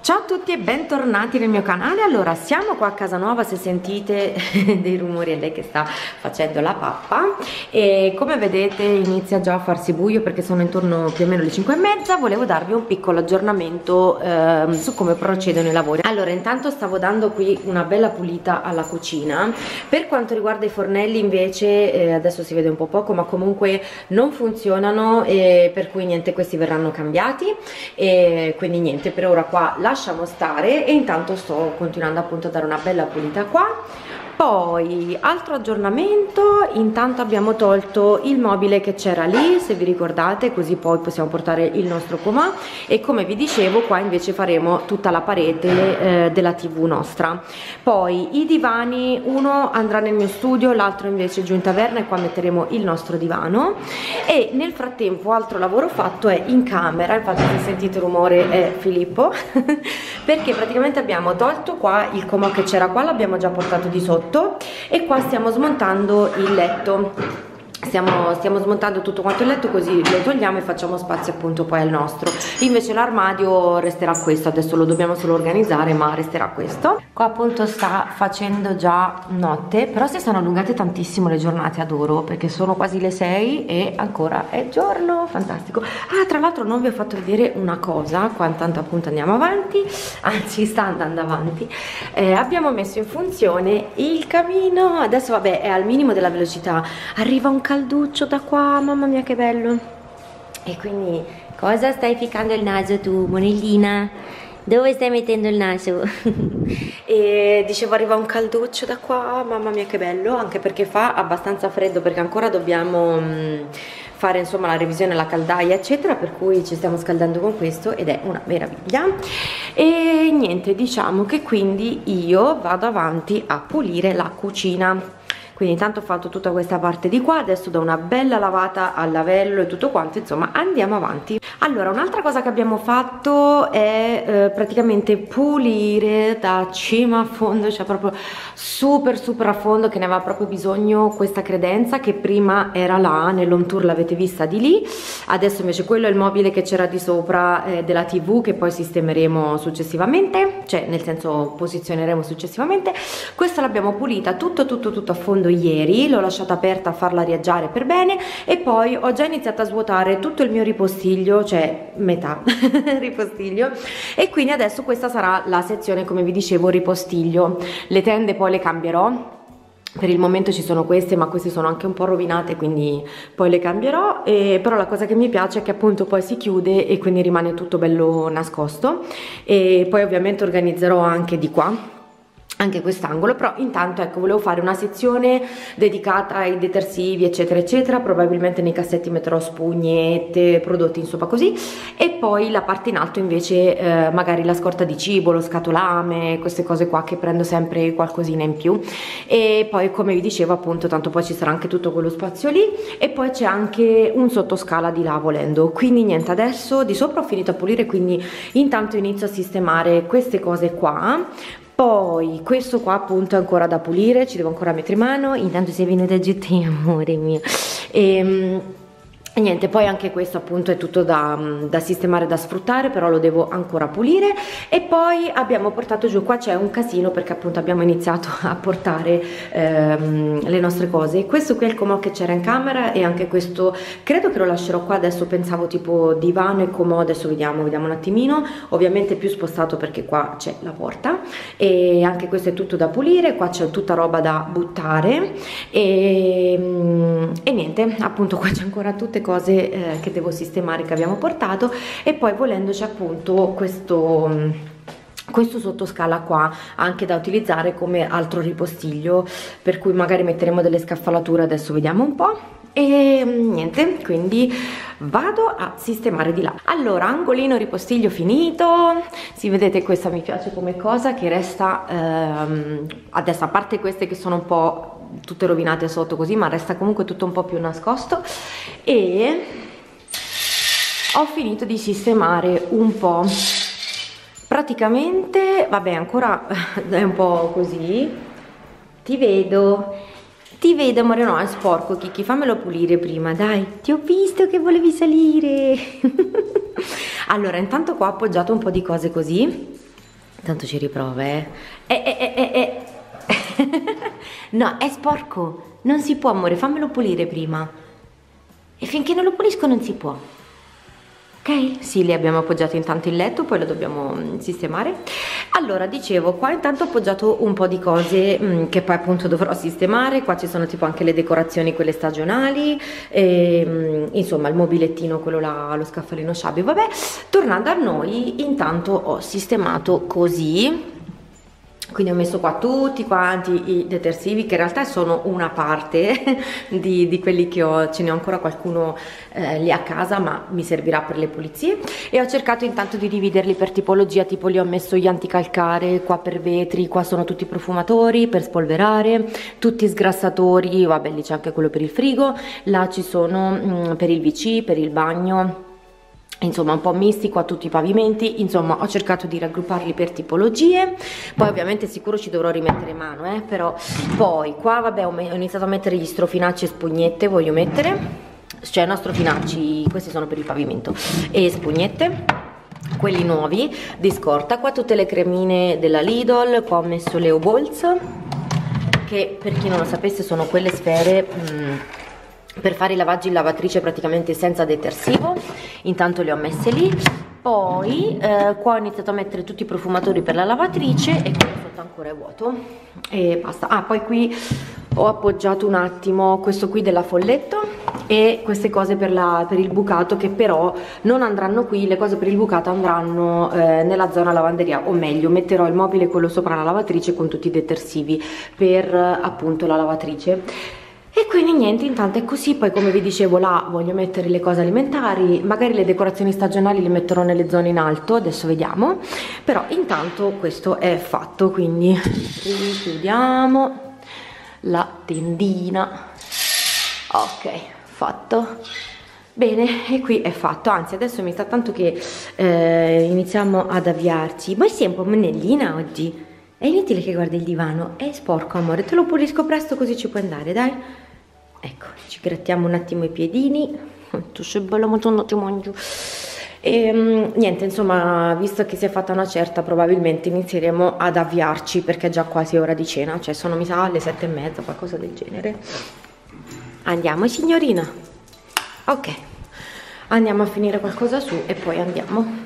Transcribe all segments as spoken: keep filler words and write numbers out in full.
Ciao a tutti e bentornati nel mio canale. Allora, siamo qua a casa nuova, se sentite dei rumori è lei che sta facendo la pappa e come vedete inizia già a farsi buio perché sono intorno più o meno le cinque e mezza. Volevo darvi un piccolo aggiornamento eh, su come procedono i lavori. Allora, intanto stavo dando qui una bella pulita alla cucina. Per quanto riguarda i fornelli invece eh, adesso si vede un po' poco, ma comunque non funzionano, e per cui niente, questi verranno cambiati, e quindi niente, per ora qua la lasciamo stare e intanto sto continuando appunto a dare una bella pulita qua. Poi altro aggiornamento, intanto abbiamo tolto il mobile che c'era lì, se vi ricordate, così poi possiamo portare il nostro comà, e come vi dicevo qua invece faremo tutta la parete eh, della tv nostra. Poi i divani, uno andrà nel mio studio, l'altro invece giù in taverna, e qua metteremo il nostro divano. E nel frattempo altro lavoro fatto è in camera, infatti se sentite rumore è Filippo perché praticamente abbiamo tolto qua il comò che c'era qua, l'abbiamo già portato di sotto, e qua stiamo smontando il letto. Stiamo, stiamo smontando tutto quanto il letto, così lo togliamo e facciamo spazio appunto poi al nostro. Invece l'armadio resterà questo, adesso lo dobbiamo solo organizzare, ma resterà questo. Qua appunto sta facendo già notte, però si sono allungate tantissimo le giornate, adoro, perché sono quasi le sei e ancora è giorno, fantastico. Ah, tra l'altro non vi ho fatto vedere una cosa, qua intanto appunto andiamo avanti, anzi sta andando avanti. Eh, abbiamo messo in funzione il camino, adesso vabbè è al minimo della velocità, arriva un calduccio da qua, mamma mia che bello. E quindi cosa stai ficcando il naso tu, monellina? Dove stai mettendo il naso? E dicevo arriva un calduccio da qua, mamma mia che bello, anche perché fa abbastanza freddo, perché ancora dobbiamo mh, fare insomma la revisione alla caldaia eccetera, per cui ci stiamo scaldando con questo ed è una meraviglia. E niente, diciamo che quindi io vado avanti a pulire la cucina. Quindi intanto ho fatto tutta questa parte di qua, adesso do una bella lavata al lavello e tutto quanto, insomma andiamo avanti. Allora, un'altra cosa che abbiamo fatto è eh, praticamente pulire da cima a fondo, cioè proprio super super a fondo, che ne aveva proprio bisogno questa credenza che prima era là, nell'home tour l'avete vista di lì, adesso invece quello è il mobile che c'era di sopra eh, della tv, che poi sistemeremo successivamente, cioè nel senso posizioneremo successivamente. Questa l'abbiamo pulita tutto tutto tutto a fondo ieri, l'ho lasciata aperta a farla riaggiare per bene, e poi ho già iniziato a svuotare tutto il mio ripostiglio, cioè metà ripostiglio, e quindi adesso questa sarà la sezione, come vi dicevo, ripostiglio. Le tende poi le cambierò, per il momento ci sono queste, ma queste sono anche un po' rovinate, quindi poi le cambierò. E però la cosa che mi piace è che appunto poi si chiude e quindi rimane tutto bello nascosto. E poi ovviamente organizzerò anche di qua anche quest'angolo, però intanto ecco volevo fare una sezione dedicata ai detersivi eccetera eccetera, probabilmente nei cassetti metterò spugnette, prodotti insomma così, e poi la parte in alto invece eh, magari la scorta di cibo, lo scatolame, queste cose qua che prendo sempre qualcosina in più. E poi come vi dicevo appunto tanto poi ci sarà anche tutto quello spazio lì, e poi c'è anche un sottoscala di là volendo. Quindi niente, adesso di sopra ho finito a pulire, quindi intanto inizio a sistemare queste cose qua. Poi questo qua appunto è ancora da pulire, ci devo ancora mettere mano. Intanto sei venuta giù te, amore mio. E, e niente, poi anche questo appunto è tutto da, da sistemare, da sfruttare, però lo devo ancora pulire. E poi abbiamo portato giù, qua c'è un casino perché appunto abbiamo iniziato a portare ehm, le nostre cose. Questo qui è il comò che c'era in camera, e anche questo credo che lo lascerò qua, adesso pensavo tipo divano e comò, adesso vediamo, vediamo un attimino, ovviamente più spostato perché qua c'è la porta. E anche questo è tutto da pulire, qua c'è tutta roba da buttare, e, e niente, appunto qua c'è ancora tutte cose eh, che devo sistemare, che abbiamo portato. E poi volendo c'è appunto questo questo sottoscala qua anche da utilizzare come altro ripostiglio, per cui magari metteremo delle scaffalature, adesso vediamo un po'. E niente, quindi vado a sistemare di là. Allora, angolino ripostiglio finito, si vedete questa mi piace come cosa che resta ehm, adesso, a parte queste che sono un po' tutte rovinate sotto così, ma resta comunque tutto un po' più nascosto. E ho finito di sistemare un po', praticamente, vabbè ancora è un po' così, ti vedo, ti vedo amore, no è sporco Kiki, fammelo pulire prima, dai, ti ho visto che volevi salire. Allora intanto qua ho appoggiato un po' di cose così, Tanto ci riprova, eh. Eh, eh, eh, eh, eh. No, è sporco. Non si può, amore, fammelo pulire prima. E finché non lo pulisco non si può. Ok? Sì, li abbiamo appoggiati intanto il letto, poi lo dobbiamo mh, sistemare. Allora, dicevo, qua intanto ho appoggiato un po' di cose mh, che poi appunto dovrò sistemare. Qua ci sono tipo anche le decorazioni, quelle stagionali, e, mh, insomma il mobilettino, quello là, lo scaffalino sciabbio. Vabbè, tornando a noi, intanto ho sistemato così. Quindi ho messo qua tutti quanti i detersivi, che in realtà sono una parte di, di quelli che ho, ce ne ho ancora qualcuno eh, lì a casa, ma mi servirà per le pulizie. E ho cercato intanto di dividerli per tipologia, tipo lì ho messo gli anticalcare, qua per vetri, qua sono tutti profumatori per spolverare, tutti sgrassatori, vabbè lì c'è anche quello per il frigo, là ci sono mh, per il V C, per il bagno, insomma un po' misti qua tutti i pavimenti. Insomma ho cercato di raggrupparli per tipologie, poi ovviamente sicuro ci dovrò rimettere mano, eh, però poi qua vabbè ho, ho iniziato a mettere gli strofinacci e spugnette, voglio mettere, cioè no strofinacci, questi sono per il pavimento, e spugnette, quelli nuovi di scorta. Qua tutte le cremine della Lidl, qua ho messo le O-Balls, che per chi non lo sapesse sono quelle sfere mh, per fare i lavaggi in lavatrice praticamente senza detersivo. Intanto le ho messe lì. Poi eh, qua ho iniziato a mettere tutti i profumatori per la lavatrice e quello sotto ancora è vuoto e basta. Ah, poi qui ho appoggiato un attimo questo qui della Folletto e queste cose per, la, per il bucato, che però non andranno qui. Le cose per il bucato andranno eh, nella zona lavanderia, o meglio metterò il mobile quello sopra la lavatrice con tutti i detersivi per appunto la lavatrice. E quindi niente, intanto è così. Poi come vi dicevo là voglio mettere le cose alimentari, magari le decorazioni stagionali le metterò nelle zone in alto, adesso vediamo, però intanto questo è fatto. Quindi richiudiamo la tendina, ok, fatto. Bene, e qui è fatto, anzi adesso mi sta tanto che eh, iniziamo ad avviarci. Ma sei un po' mennellina oggi, è inutile che guardi il divano, è sporco amore, te lo pulisco presto così ci puoi andare, dai. Ecco, ci grattiamo un attimo i piedini, tu sei bella molto andati mangiu. E um, niente, insomma, visto che si è fatta una certa, probabilmente inizieremo ad avviarci, perché è già quasi ora di cena, cioè sono mi sa alle sette e mezza, qualcosa del genere. Andiamo signorina, ok, andiamo a finire qualcosa su e poi andiamo.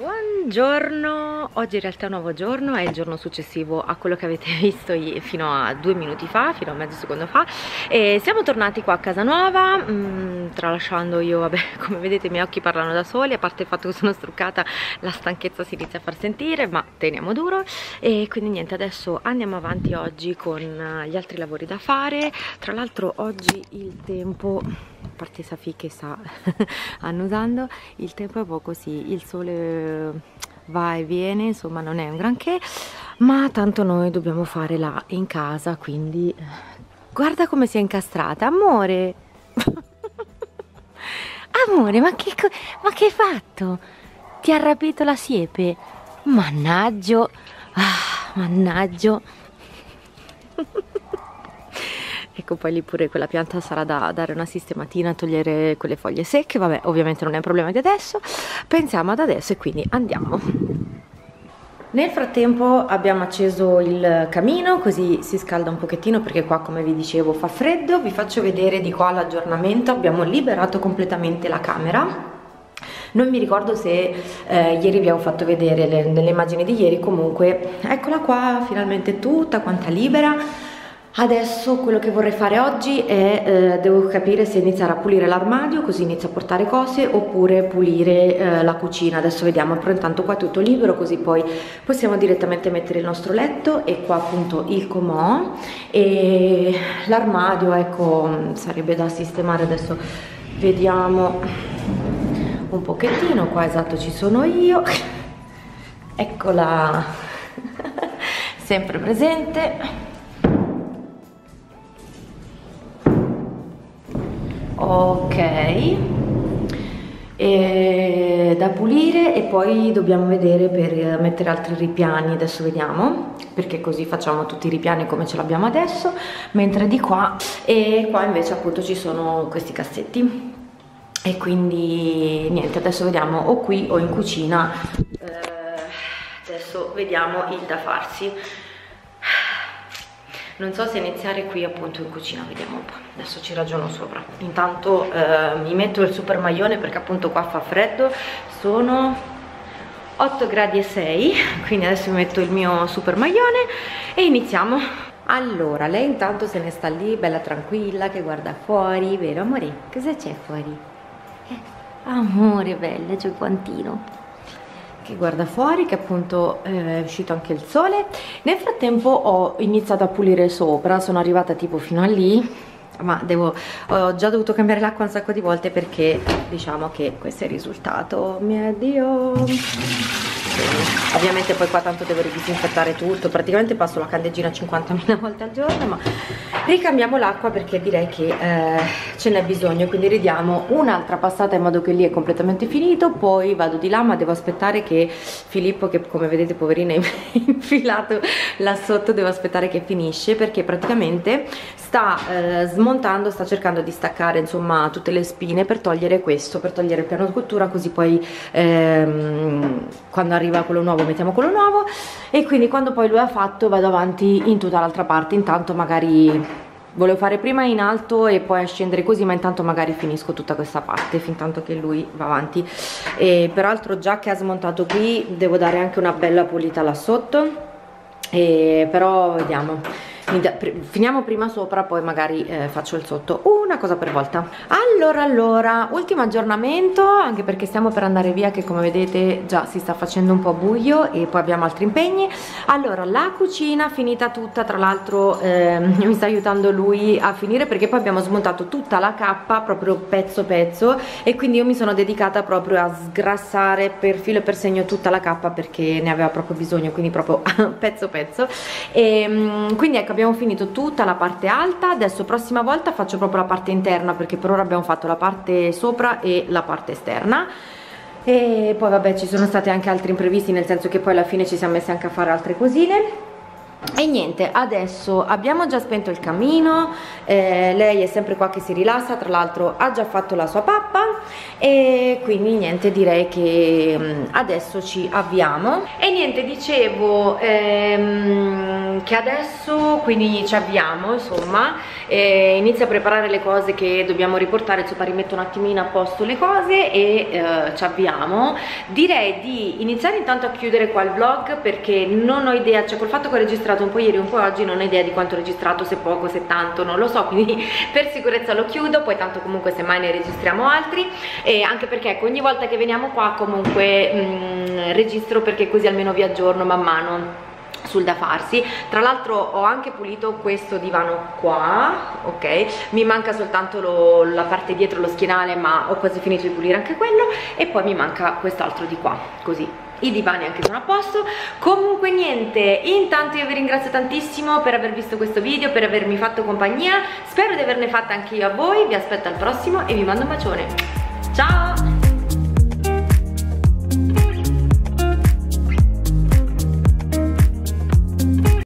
Buongiorno, oggi in realtà è un nuovo giorno, è il giorno successivo a quello che avete visto fino a due minuti fa, fino a mezzo secondo fa, e siamo tornati qua a casa nuova, mh, tralasciando io, vabbè, come vedete i miei occhi parlano da soli, a parte il fatto che sono struccata, la stanchezza si inizia a far sentire, ma teniamo duro. E quindi niente, adesso andiamo avanti oggi con gli altri lavori da fare. Tra l'altro oggi il tempo, a parte Safi che sta annusando, il tempo è un po' così, il sole va e viene, insomma non è un granché, ma tanto noi dobbiamo fare là in casa, quindi guarda come si è incastrata, amore. Amore, ma che, ma che hai fatto? Ti ha rapito la siepe? Mannaggio, ah, mannaggio. Ecco, poi lì pure quella pianta sarà da dare una sistematina, togliere quelle foglie secche, vabbè, ovviamente non è un problema di adesso, pensiamo ad adesso e quindi andiamo. Nel frattempo abbiamo acceso il camino, così si scalda un pochettino, perché qua, come vi dicevo, fa freddo. Vi faccio vedere di qua l'aggiornamento. Abbiamo liberato completamente la camera. Non mi ricordo se eh, ieri vi avevo fatto vedere le, nelle immagini di ieri, comunque eccola qua, finalmente tutta quanta libera. Adesso quello che vorrei fare oggi è, eh, devo capire se iniziare a pulire l'armadio, così inizio a portare cose, oppure pulire eh, la cucina. Adesso vediamo, però intanto qua è tutto libero, così poi possiamo direttamente mettere il nostro letto e qua appunto il comò, e l'armadio, ecco, sarebbe da sistemare. Adesso vediamo un pochettino, qua esatto ci sono io, eccola, sempre presente. Ok, e da pulire, e poi dobbiamo vedere per mettere altri ripiani. Adesso vediamo, perché così facciamo tutti i ripiani come ce l'abbiamo adesso, mentre di qua e qua invece appunto ci sono questi cassetti. E quindi niente, adesso vediamo o qui o in cucina. Eh, adesso adesso vediamo il da farsi. Non so se iniziare qui appunto in cucina, vediamo un po', adesso ci ragiono sopra. Intanto eh, mi metto il super maglione perché appunto qua fa freddo, sono otto gradi e sei, quindi adesso mi metto il mio super maglione e iniziamo. Allora, lei intanto se ne sta lì, bella tranquilla, che guarda fuori, vero amore? Cosa c'è fuori? Eh, amore, bella, c'è il guantino che guarda fuori, che appunto eh, è uscito anche il sole. Nel frattempo ho iniziato a pulire sopra, sono arrivata tipo fino a lì, ma devo, ho già dovuto cambiare l'acqua un sacco di volte perché diciamo che questo è il risultato. Mio Dio. Ovviamente poi qua tanto devo disinfettare tutto, praticamente passo la candeggina cinquantamila volte al giorno, ma ricambiamo l'acqua perché direi che eh, ce n'è bisogno, quindi ridiamo un'altra passata in modo che lì è completamente finito. Poi vado di là, ma devo aspettare che Filippo, che come vedete poverino è infilato là sotto, devo aspettare che finisce perché praticamente sta eh, smontando, sta cercando di staccare insomma tutte le spine per togliere questo, per togliere il piano scultura, così poi ehm, quando arriva quello nuovo mettiamo quello nuovo, e quindi quando poi lui ha fatto vado avanti in tutta l'altra parte. Intanto magari volevo fare prima in alto e poi a scendere così, ma intanto magari finisco tutta questa parte fin tanto che lui va avanti. E peraltro già che ha smontato qui devo dare anche una bella pulita là sotto, e però vediamo, finiamo prima sopra, poi magari eh, faccio il sotto, una cosa per volta. Allora allora ultimo aggiornamento, anche perché stiamo per andare via, che come vedete già si sta facendo un po' buio e poi abbiamo altri impegni. Allora la cucina finita tutta, tra l'altro eh, mi sta aiutando lui a finire perché poi abbiamo smontato tutta la cappa proprio pezzo pezzo, e quindi io mi sono dedicata proprio a sgrassare per filo e per segno tutta la cappa perché ne aveva proprio bisogno, quindi proprio pezzo pezzo. E quindi ecco, abbiamo finito tutta la parte alta. Adesso prossima volta faccio proprio la parte interna perché per ora abbiamo fatto la parte sopra e la parte esterna. E poi vabbè, ci sono stati anche altri imprevisti, nel senso che poi alla fine ci siamo messi anche a fare altre cosine. E niente, adesso abbiamo già spento il camino, eh, lei è sempre qua che si rilassa, tra l'altro ha già fatto la sua pappa, e quindi niente, direi che um, adesso ci avviamo. E niente, dicevo ehm, che adesso quindi ci avviamo, insomma, eh, inizia a preparare le cose che dobbiamo riportare, insomma rimetto un attimino a posto le cose e eh, ci avviamo. Direi di iniziare intanto a chiudere qua il vlog perché non ho idea, cioè col fatto che ho registrato un po' ieri un po' oggi non ho idea di quanto ho registrato, se poco, se tanto, non lo so, quindi per sicurezza lo chiudo, poi tanto comunque semmai ne registriamo altri. E anche perché ecco, ogni volta che veniamo qua comunque mh, registro, perché così almeno vi aggiorno man mano sul da farsi. Tra l'altro ho anche pulito questo divano qua, ok, mi manca soltanto lo, la parte dietro, lo schienale, ma ho quasi finito di pulire anche quello, e poi mi manca quest'altro di qua, così i divani anche sono a posto. Comunque niente, intanto io vi ringrazio tantissimo per aver visto questo video, per avermi fatto compagnia, spero di averne fatta anche io a voi. Vi aspetto al prossimo e vi mando un bacione, ciao!